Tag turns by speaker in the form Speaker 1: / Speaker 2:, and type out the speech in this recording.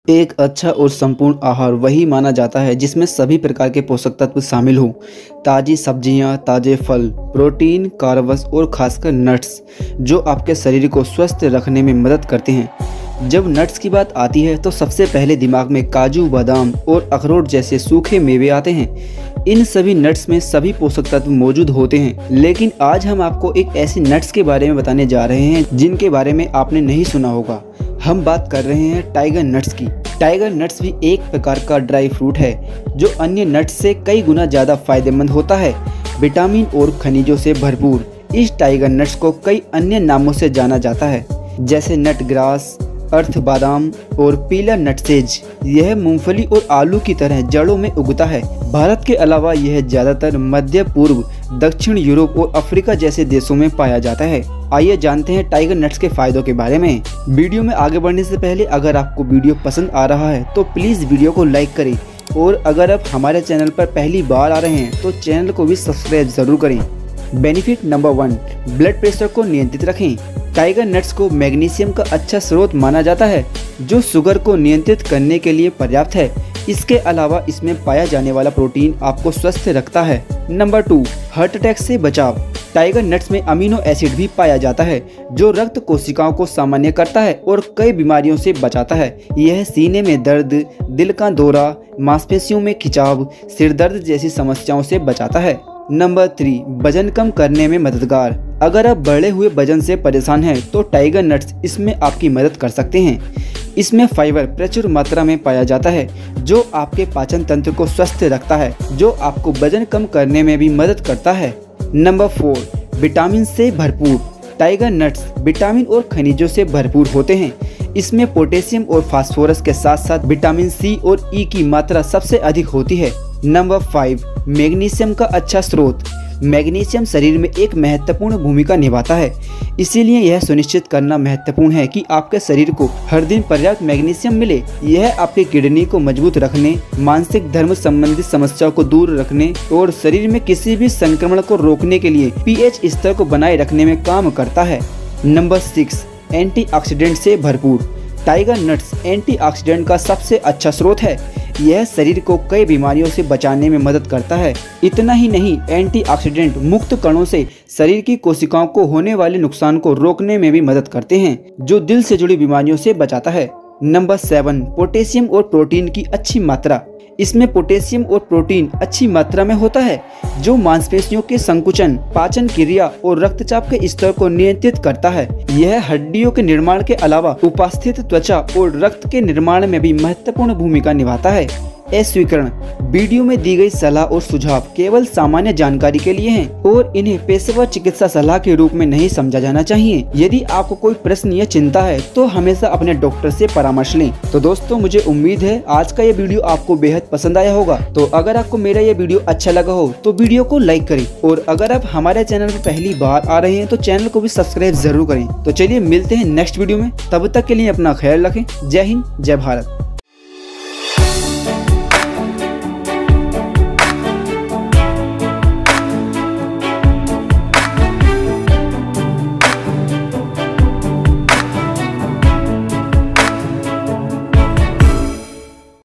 Speaker 1: एक अच्छा और संपूर्ण आहार वही माना जाता है जिसमें सभी प्रकार के पोषक तत्व शामिल हों। ताज़ी सब्जियां, ताज़े फल, प्रोटीन, कार्ब्स और खासकर नट्स जो आपके शरीर को स्वस्थ रखने में मदद करते हैं। जब नट्स की बात आती है तो सबसे पहले दिमाग में काजू, बादाम और अखरोट जैसे सूखे मेवे आते हैं। इन सभी नट्स में सभी पोषक तत्व मौजूद होते हैं, लेकिन आज हम आपको एक ऐसे नट्स के बारे में बताने जा रहे हैं जिनके बारे में आपने नहीं सुना होगा। हम बात कर रहे हैं टाइगर नट्स की। टाइगर नट्स भी एक प्रकार का ड्राई फ्रूट है जो अन्य नट्स से कई गुना ज़्यादा फायदेमंद होता है। विटामिन और खनिजों से भरपूर इस टाइगर नट्स को कई अन्य नामों से जाना जाता है, जैसे नट ग्रास, अर्थ बादाम और पीला नटसेज। यह मूंगफली और आलू की तरह जड़ों में उगता है। भारत के अलावा यह ज़्यादातर मध्य पूर्व, दक्षिण यूरोप और अफ्रीका जैसे देशों में पाया जाता है। आइए जानते हैं टाइगर नट्स के फायदों के बारे में। वीडियो में आगे बढ़ने से पहले अगर आपको वीडियो पसंद आ रहा है तो प्लीज़ वीडियो को लाइक करें, और अगर आप हमारे चैनल पर पहली बार आ रहे हैं तो चैनल को भी सब्सक्राइब जरूर करें। बेनिफिट नंबर 1, ब्लड प्रेशर को नियंत्रित रखें। टाइगर नट्स को मैग्नीशियम का अच्छा स्रोत माना जाता है जो शुगर को नियंत्रित करने के लिए पर्याप्त है। इसके अलावा इसमें पाया जाने वाला प्रोटीन आपको स्वस्थ रखता है। नंबर 2, हार्ट अटैक से बचाव। टाइगर नट्स में अमीनो एसिड भी पाया जाता है जो रक्त कोशिकाओं को सामान्य करता है और कई बीमारियों से बचाता है। यह सीने में दर्द, दिल का दौरा, मांसपेशियों में खिंचाव, सिर दर्द जैसी समस्याओं से बचाता है। नंबर 3, वजन कम करने में मददगार। अगर आप बढ़े हुए वजन से परेशान हैं तो टाइगर नट्स इसमें आपकी मदद कर सकते हैं। इसमें फाइबर प्रचुर मात्रा में पाया जाता है जो आपके पाचन तंत्र को स्वस्थ रखता है, जो आपको वजन कम करने में भी मदद करता है। नंबर 4, विटामिन से भरपूर। टाइगर नट्स विटामिन और खनिजों से भरपूर होते हैं। इसमें पोटेशियम और फास्फोरस के साथ साथ विटामिन सी और ई की मात्रा सबसे अधिक होती है। नंबर 5, मैग्नीशियम का अच्छा स्रोत। मैग्नीशियम शरीर में एक महत्वपूर्ण भूमिका निभाता है, इसीलिए यह सुनिश्चित करना महत्वपूर्ण है कि आपके शरीर को हर दिन पर्याप्त मैग्नीशियम मिले। यह आपकी किडनी को मजबूत रखने, मानसिक धर्म संबंधित समस्याओं को दूर रखने और शरीर में किसी भी संक्रमण को रोकने के लिए पीएच स्तर को बनाए रखने में काम करता है। नंबर 6, एंटीऑक्सीडेंट से भरपूर। टाइगर नट्स एंटीऑक्सीडेंट का सबसे अच्छा स्रोत है। यह शरीर को कई बीमारियों से बचाने में मदद करता है। इतना ही नहीं, एंटीऑक्सीडेंट मुक्त कणों से शरीर की कोशिकाओं को होने वाले नुकसान को रोकने में भी मदद करते हैं, जो दिल से जुड़ी बीमारियों से बचाता है। नंबर 7, पोटेशियम और प्रोटीन की अच्छी मात्रा। इसमें पोटेशियम और प्रोटीन अच्छी मात्रा में होता है जो मांसपेशियों के संकुचन, पाचन क्रिया और रक्तचाप के स्तर को नियंत्रित करता है। यह हड्डियों के निर्माण के अलावा उपस्थित त्वचा और रक्त के निर्माण में भी महत्वपूर्ण भूमिका निभाता है। स्वीकरण: वीडियो में दी गई सलाह और सुझाव केवल सामान्य जानकारी के लिए हैं और इन्हें पेशेवर चिकित्सा सलाह के रूप में नहीं समझा जाना चाहिए। यदि आपको कोई प्रश्न या चिंता है तो हमेशा अपने डॉक्टर से परामर्श लें। तो दोस्तों, मुझे उम्मीद है आज का ये वीडियो आपको बेहद पसंद आया होगा। तो अगर आपको मेरा ये वीडियो अच्छा लगा हो तो वीडियो को लाइक करें, और अगर आप हमारे चैनल पर पहली बार आ रहे हैं तो चैनल को भी सब्सक्राइब जरूर करें। तो चलिए मिलते हैं नेक्स्ट वीडियो में, तब तक के लिए अपना ख्याल रखें। जय हिंद, जय भारत।